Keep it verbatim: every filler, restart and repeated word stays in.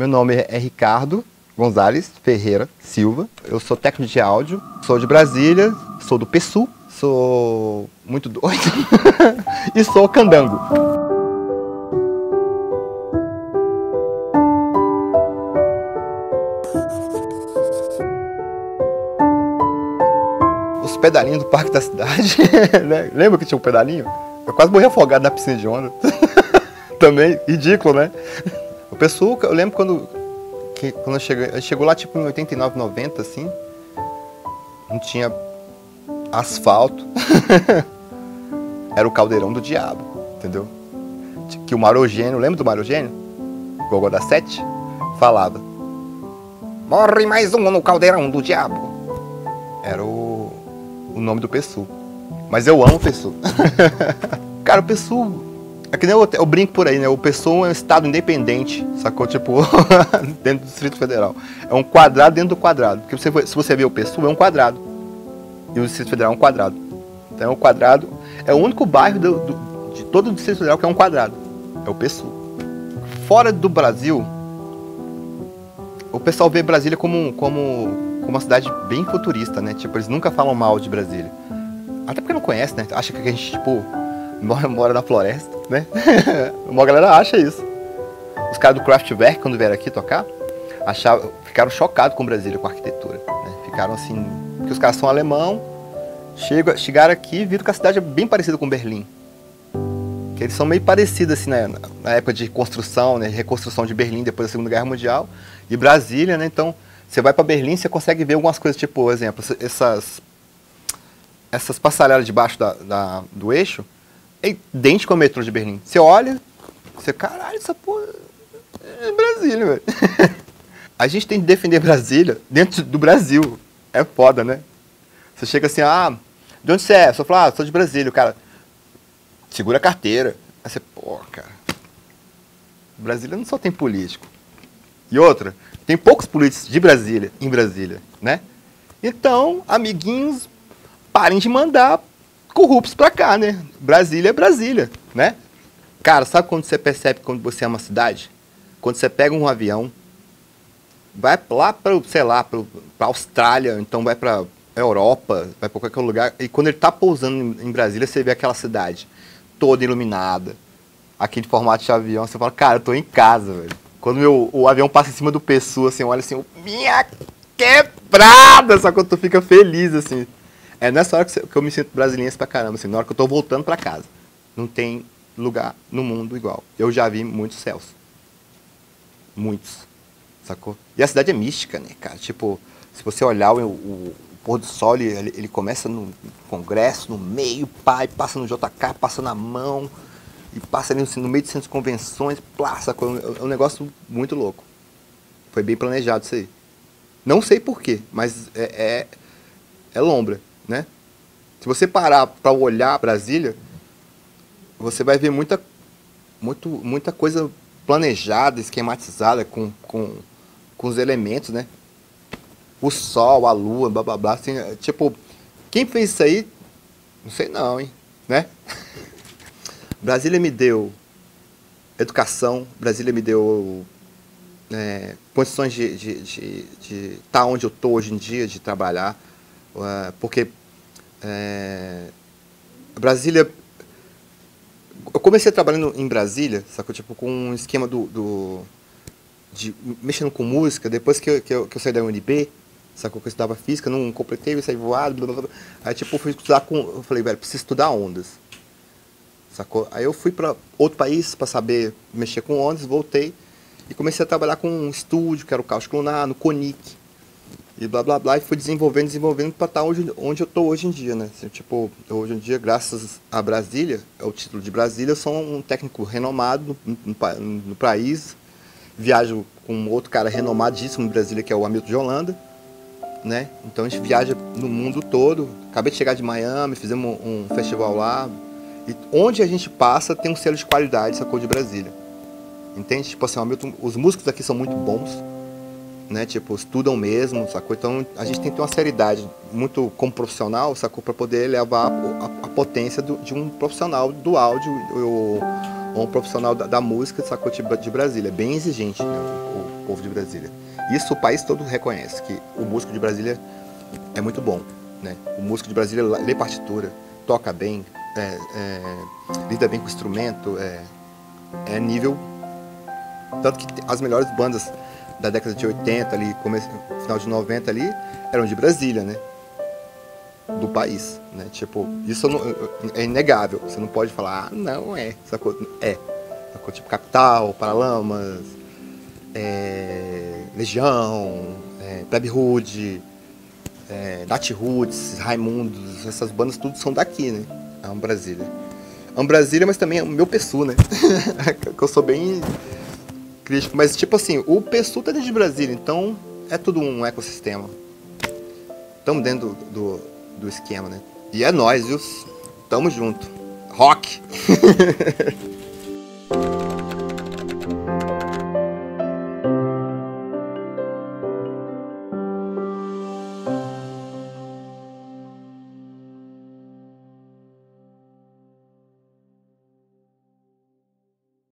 Meu nome é Ricardo Gonzalez Ferreira Silva. Eu sou técnico de áudio, sou de Brasília, sou do Pessu, sou muito doido e sou candango. Os pedalinhos do Parque da Cidade, né? Lembra que tinha um pedalinho? Eu quase morri afogado na piscina de onda. Também, ridículo, né? O Pessu, eu lembro quando, que, quando eu cheguei, chegou lá tipo em oitenta e nove, noventa, assim, não tinha asfalto. Era o caldeirão do diabo, entendeu? Que o Marogênio, lembra do Marogênio? Gogó da Sete? Falava: morre mais um no caldeirão do diabo. Era o, o nome do Pessu. Mas eu amo o Pessu. Cara, o Pessu, é que nem eu, eu brinco por aí, né? O Pessu é um estado independente, sacou? Tipo, dentro do Distrito Federal. É um quadrado dentro do quadrado. Porque você, se você ver o Pessu, é um quadrado. E o Distrito Federal é um quadrado. Então é um quadrado. É o único bairro do, do, de todo o Distrito Federal que é um quadrado. É o Pessu. Fora do Brasil, o pessoal vê Brasília como, como, como uma cidade bem futurista, né? Tipo, eles nunca falam mal de Brasília. Até porque não conhece, né? Acha que a gente, tipo, mora, mora na floresta, né? Uma galera acha isso. Os caras do Kraftwerk, quando vieram aqui tocar, achavam, ficaram chocados com Brasília, com a arquitetura, né? Ficaram assim, porque os caras são alemão, chegam, chegaram aqui e viram que a cidade é bem parecida com Berlim. Que eles são meio parecidos, assim, né? Na época de construção, né? Reconstrução de Berlim depois da Segunda Guerra Mundial. E Brasília, né? Então, você vai para Berlim, você consegue ver algumas coisas, tipo, por exemplo, essas... essas passarelas debaixo da, da, do eixo é idêntico ao metrô de Berlim. Você olha, você, caralho, essa porra é Brasília, velho. A gente tem que defender Brasília dentro do Brasil. É foda, né? Você chega assim, ah, de onde você é? Você fala, ah, sou de Brasília. O cara, segura a carteira. Aí você, pô, cara, Brasília não só tem político. E outra, tem poucos políticos de Brasília, em Brasília, né? Então, amiguinhos, parem de mandar corruptos pra cá, né? Brasília é Brasília, né? Cara, sabe quando você percebe quando você é uma cidade? Quando você pega um avião, vai lá pra, sei lá, pra, pra Austrália, então vai pra Europa, vai pra qualquer lugar, e quando ele tá pousando em, em Brasília, você vê aquela cidade toda iluminada, aquele formato de avião, você fala, cara, eu tô em casa, velho. Quando meu, o avião passa em cima do Pessu, assim, olha assim, minha quebrada, só que tu fica feliz, assim. É nessa hora que eu me sinto brasiliense pra caramba, assim, na hora que eu tô voltando pra casa. Não tem lugar no mundo igual. Eu já vi muitos céus. Muitos. Sacou? E a cidade é mística, né, cara? Tipo, se você olhar o, o, o pôr do sol, ele, ele começa no Congresso, no meio, pai, passa no J K, passa na mão, e passa ali no, no meio de centros de convenções, plá, sacou? É um negócio muito louco. Foi bem planejado isso aí. Não sei porquê, mas é, é, é lombra. Né? Se você parar para olhar Brasília, você vai ver muita, muito, muita coisa planejada, esquematizada com, com, com os elementos, né? O sol, a lua, blá blá blá. Assim, tipo, quem fez isso aí? Não sei não, hein? Né? Brasília me deu educação, Brasília me deu é, condições de estar de, de, de tá onde eu estou hoje em dia, de trabalhar. Uh, porque é, Brasília, eu comecei trabalhando em Brasília, sacou? Tipo, com um esquema do, do de mexendo com música, depois que eu, que eu, que eu saí da U N B, sacou? Que eu estudava física, não completei, eu saí voado, blá, blá, blá. Aí tipo, eu fui estudar com, eu falei, velho, preciso estudar ondas, sacou? Aí eu fui para outro país para saber mexer com ondas, voltei e comecei a trabalhar com um estúdio, que era o Cáustico Lunar, no CONIC. E blá blá blá, e fui desenvolvendo, desenvolvendo para estar onde, onde eu estou hoje em dia, né? Assim, tipo, hoje em dia, graças a Brasília, é o título de Brasília, eu sou um técnico renomado no, no, no país. Viajo com outro cara renomadíssimo em Brasília, que é o Hamilton de Holanda, né? Então a gente viaja no mundo todo. Acabei de chegar de Miami, fizemos um, um festival lá. E onde a gente passa tem um selo de qualidade, sacou, de Brasília. Entende? Tipo assim, o Hamilton, os músicos aqui são muito bons. Né, tipo, estudam mesmo, sacou? Então a gente tem que ter uma seriedade muito como profissional, sacou? Para poder levar a, a, a potência do, de um profissional do áudio ou, ou um profissional da, da música, sacou? De, de Brasília. É bem exigente, né? O, povo de Brasília. Isso o país todo reconhece, que o músico de Brasília é muito bom, né? O músico de Brasília lê partitura, toca bem, é, é, lida bem com o instrumento, é, é nível... Tanto que as melhores bandas da década de oitenta, ali, começo, final de noventa ali, eram de Brasília, né? Do país, né? Tipo, isso não, é inegável. Você não pode falar, ah, não é. Sacou? É. Sacou? Tipo, Capital, Paralamas, é, Legião, é, Plebe Rude, é, Nat Roots, Raimundos, essas bandas tudo são daqui, né? É um Brasília. É um Brasília, mas também é o meu Pessu, né? Que eu sou bem crítico. Mas, tipo assim, o Pessu tá dentro de Brasília, então é tudo um ecossistema. Estamos dentro do, do, do esquema, né? E é nóis, viu? Tamo junto. Rock!